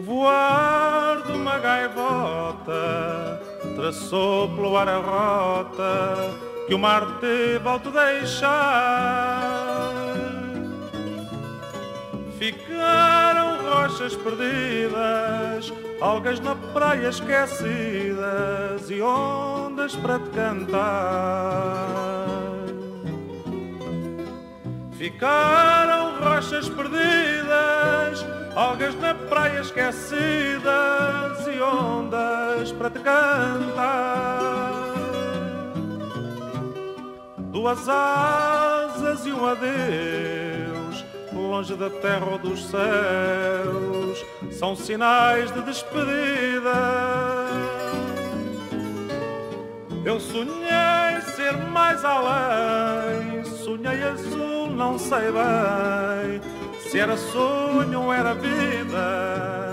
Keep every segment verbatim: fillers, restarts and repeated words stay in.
voar de uma gaivota traçou pelo ar a rota que o mar teve ao te deixar. Ficaram rochas perdidas, algas na praia esquecidas e ondas para te cantar. Ficaram rochas perdidas, algas na praia esquecidas e ondas para te cantar. Duas asas e um adeus, longe da terra ou dos céus, são sinais de despedida. Eu sonhei ser mais além, sonhei azul, não sei bem se era sonho ou era vida.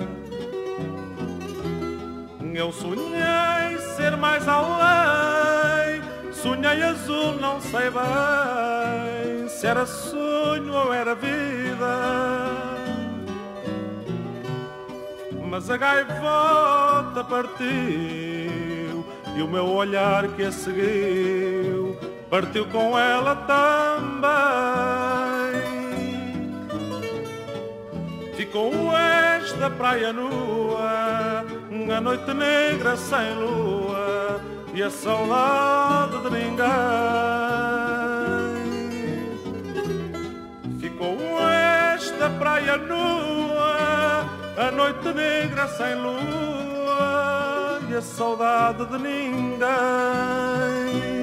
Eu sonhei ser mais além, sonhei azul, não sei bem se era sonho ou era vida. Mas a gaivota partiu e o meu olhar que a seguiu partiu com ela também. Ficou esta praia nua, a noite negra sem lua e a saudade de ninguém. Ficou esta praia nua, a noite negra sem lua e a saudade de ninguém.